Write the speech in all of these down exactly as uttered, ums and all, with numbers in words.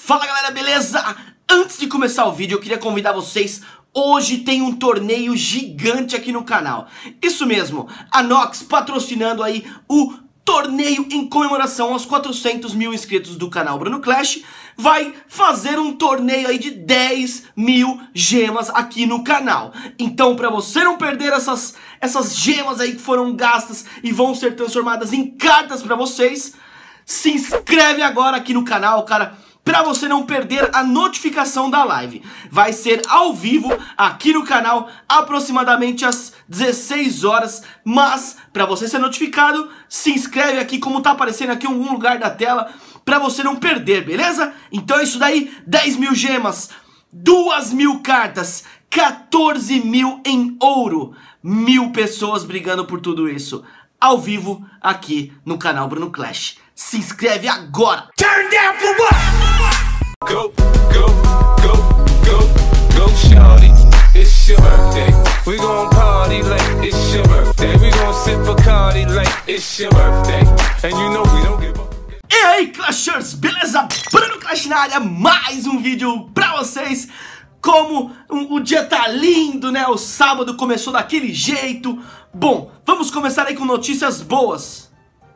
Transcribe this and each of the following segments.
Fala galera, beleza? Antes de começar o vídeo eu queria convidar vocês. Hoje tem um torneio gigante aqui no canal. Isso mesmo, a Nox patrocinando aí o torneio em comemoração aos quatrocentos mil inscritos do canal Bruno Clash. Vai fazer um torneio aí de dez mil gemas aqui no canal. Então, pra você não perder essas, essas gemas aí que foram gastas e vão ser transformadas em cartas pra vocês, se inscreve agora aqui no canal, cara, pra você não perder a notificação da live. Vai ser ao vivo aqui no canal, aproximadamente às dezesseis horas. Mas, pra você ser notificado, se inscreve aqui, como tá aparecendo aqui em algum lugar da tela, pra você não perder, beleza? Então é isso daí, dez mil gemas, duas mil cartas, quatorze mil em ouro. Mil pessoas brigando por tudo isso, ao vivo aqui no canal Bruno Clash. Se inscreve agora! Turn down for what? Go, go, go, go, go, shawty, it's your birthday. We gon' party like it's your birthday. We gon' sip Bacardi like it's your birthday. And you know we don't give up. E aí, Clashers, beleza? Bruno Clash na área, mais um vídeo pra vocês. Como um, o dia tá lindo, né? O sábado começou daquele jeito. Bom, vamos começar aí com notícias boas.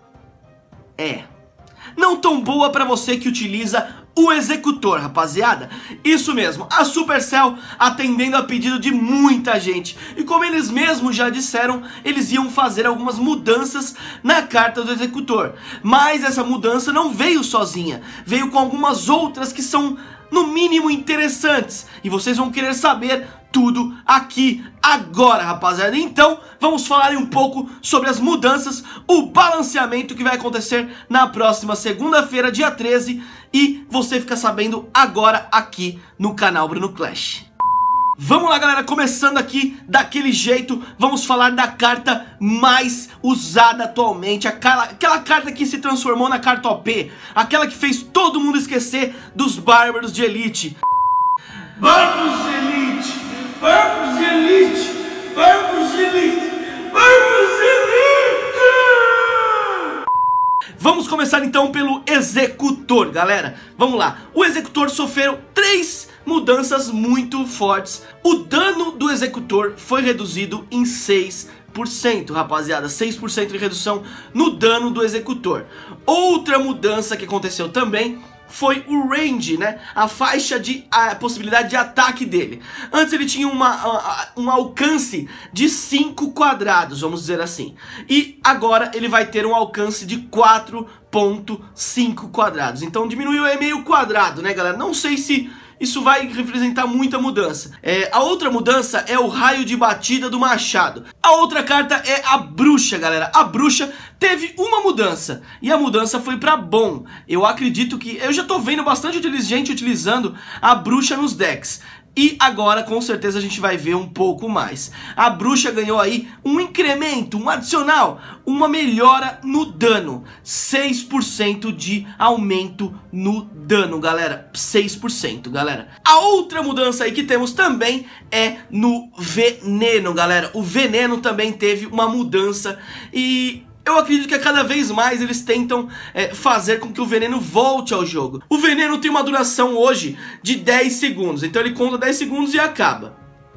É, não tão boa pra você que utiliza o executor, rapaziada. Isso mesmo, a Supercell atendendo a pedido de muita gente. E como eles mesmos já disseram, eles iam fazer algumas mudanças na carta do executor. Mas essa mudança não veio sozinha, veio com algumas outras que são no mínimo interessantes. E vocês vão querer saber tudo aqui agora, rapaziada. Então, vamos falar um pouco sobre as mudanças, o balanceamento que vai acontecer na próxima segunda-feira, dia treze. E você fica sabendo agora aqui no canal Bruno Clash. Vamos lá, galera, começando aqui daquele jeito, vamos falar da carta mais usada atualmente, aquela, aquela carta que se transformou na carta O P, aquela que fez todo mundo esquecer dos Bárbaros de Elite. Bárbaros de Elite, Bárbaros de Elite, Bárbaros de Elite, Bárbaros de Elite! Vamos começar então pelo executor, galera. Vamos lá, o executor sofreu três mudanças muito fortes. O dano do executor foi reduzido em seis por cento, rapaziada, seis por cento de redução no dano do executor. Outra mudança que aconteceu também foi o range, né? A faixa de a possibilidade de ataque dele. Antes ele tinha uma, um alcance de cinco quadrados, vamos dizer assim. E agora ele vai ter um alcance de quatro ponto cinco quadrados. Então diminuiu é meio quadrado, né, galera? Não sei se isso vai representar muita mudança. É, a outra mudança é o raio de batida do machado. A outra carta é a bruxa, galera. A bruxa teve uma mudança, e a mudança foi pra bom. Eu acredito que... eu já tô vendo bastante gente utilizando a bruxa nos decks. E agora com certeza a gente vai ver um pouco mais. A bruxa ganhou aí um incremento, um adicional, uma melhora no dano. seis por cento de aumento no dano, galera. seis por cento, galera. A outra mudança aí que temos também é no veneno, galera. O veneno também teve uma mudança e... eu acredito que a cada vez mais eles tentam é, fazer com que o veneno volte ao jogo. O veneno tem uma duração hoje de dez segundos, então ele conta dez segundos e acaba.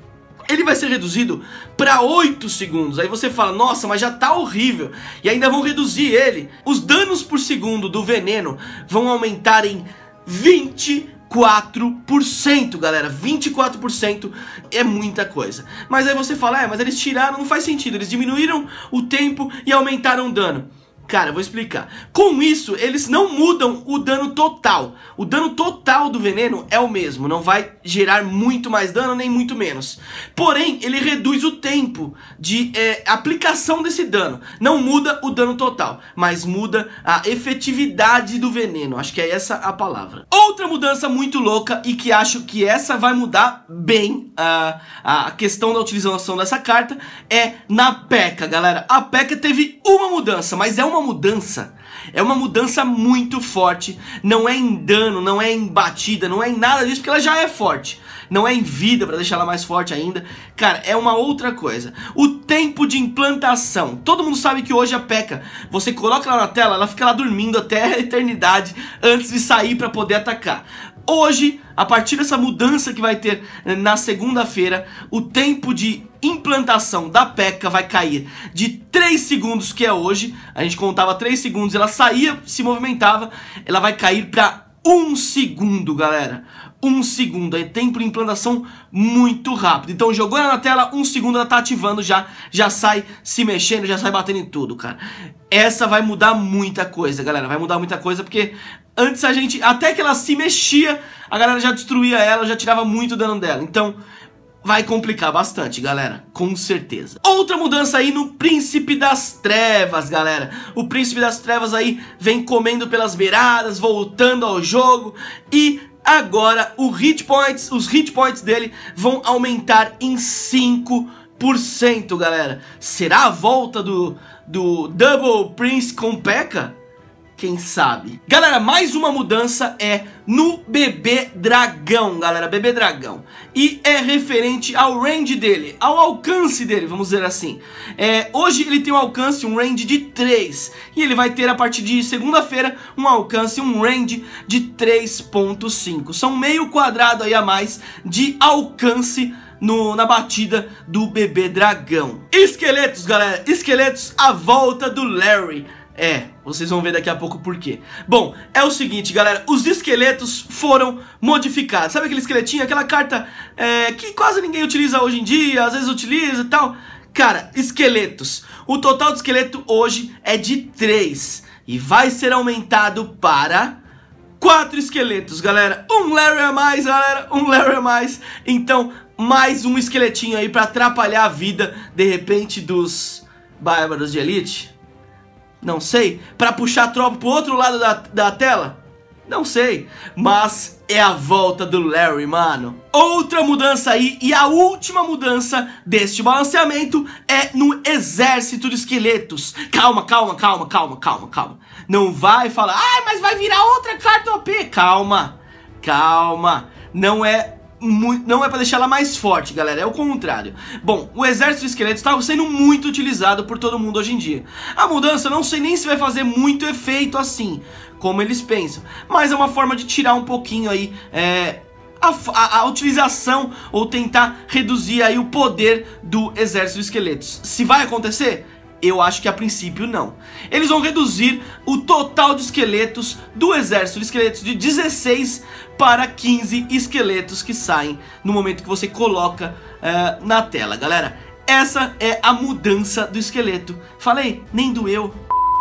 Ele vai ser reduzido para oito segundos. Aí você fala, nossa, mas já tá horrível. E ainda vão reduzir ele. Os danos por segundo do veneno vão aumentar em vinte e quatro por cento, galera. Vinte e quatro por cento é muita coisa. Mas aí você fala, é, mas eles tiraram, não faz sentido. Eles diminuíram o tempo e aumentaram o dano. Cara, eu vou explicar. Com isso, eles não mudam o dano total. O dano total do veneno é o mesmo. Não vai gerar muito mais dano, nem muito menos. Porém, ele reduz o tempo de é, aplicação desse dano. Não muda o dano total, mas muda a efetividade do veneno. Acho que é essa a palavra. Outra mudança muito louca, e que acho que essa vai mudar bem a, a questão da utilização dessa carta, é na P E K K A, galera. A P E K K A teve uma mudança, mas é uma uma mudança É uma mudança muito forte, não é em dano, não é em batida, não é em nada disso, porque ela já é forte. Não é em vida pra deixar ela mais forte ainda. Cara, é uma outra coisa. O tempo de implantação. Todo mundo sabe que hoje a P.E.K.K.A, você coloca ela na tela, ela fica lá dormindo até a eternidade antes de sair pra poder atacar. Hoje, a partir dessa mudança que vai ter na segunda-feira, o tempo de implantação da P.E.K.K.A vai cair de três segundos, que é hoje. A gente contava três segundos, ela saía, se movimentava. Ela vai cair pra um segundo, galera. Um segundo, é tempo de implantação muito rápido. Então jogou ela na tela, um segundo ela tá ativando já, já sai se mexendo, já sai batendo em tudo, cara. Essa vai mudar muita coisa, galera, vai mudar muita coisa, porque antes a gente, até que ela se mexia, a galera já destruía ela, já tirava muito dano dela. Então vai complicar bastante, galera, com certeza. Outra mudança aí no Príncipe das Trevas, galera. O Príncipe das Trevas aí vem comendo pelas beiradas, voltando ao jogo. E agora o hit points, os hit points dele vão aumentar em cinco por cento, galera. Será a volta do, do Double Prince com P.E.K.K.A? Quem sabe? Galera, mais uma mudança é no bebê dragão, galera, bebê dragão. E é referente ao range dele, ao alcance dele, vamos dizer assim. É, hoje ele tem um alcance, um range de três. E ele vai ter a partir de segunda-feira um alcance, um range de três ponto cinco. São meio quadrado aí a mais de alcance No, na batida do bebê dragão. Esqueletos, galera, esqueletos, a volta do Larry. É, vocês vão ver daqui a pouco por quê. Bom, é o seguinte, galera, os esqueletos foram modificados. Sabe aquele esqueletinho, aquela carta é, que quase ninguém utiliza hoje em dia, às vezes utiliza e tal? Cara, esqueletos. O total de esqueleto hoje é de três e vai ser aumentado para quatro esqueletos, galera. Um Larry a mais, galera, um Larry a mais. Então, mais um esqueletinho aí pra atrapalhar a vida, de repente, dos bárbaros de elite. Não sei. Pra puxar a tropa pro outro lado da, da tela? Não sei. Mas é a volta do Larry, mano. Outra mudança aí, e a última mudança deste balanceamento é no exército de esqueletos. Calma, calma, calma, calma, calma, calma. Não vai falar, ah, mas vai virar outra carta O P. Calma, calma. Não é... Não é pra deixar ela mais forte, galera, é o contrário. Bom, o exército de esqueletos está sendo muito utilizado por todo mundo hoje em dia. A mudança eu não sei nem se vai fazer muito efeito assim, como eles pensam. Mas é uma forma de tirar um pouquinho aí é, a, a, a utilização ou tentar reduzir aí o poder do exército de esqueletos. Se vai acontecer? Eu acho que a princípio não. Eles vão reduzir o total de esqueletos do exército de esqueletos de dezesseis para quinze esqueletos que saem no momento que você coloca uh, na tela, galera. Essa é a mudança do esqueleto. Falei, nem doeu.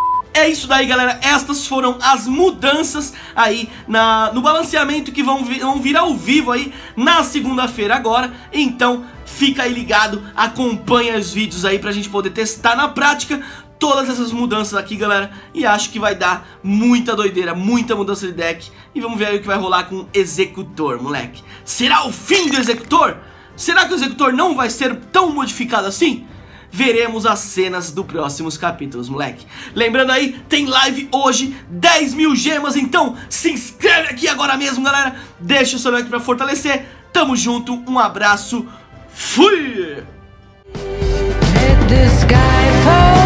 É isso daí, galera, estas foram as mudanças aí na, no balanceamento que vão vir, vão vir ao vivo aí na segunda-feira agora. Então fica aí ligado, acompanha os vídeos aí pra gente poder testar na prática todas essas mudanças aqui, galera. E acho que vai dar muita doideira, muita mudança de deck. E vamos ver aí o que vai rolar com o Executor, moleque. Será o fim do Executor? Será que o Executor não vai ser tão modificado assim? Veremos as cenas dos próximos capítulos, moleque. Lembrando aí, tem live hoje, dez mil gemas, então se inscreve aqui agora mesmo, galera. Deixa o seu like pra fortalecer. Tamo junto, um abraço, fui!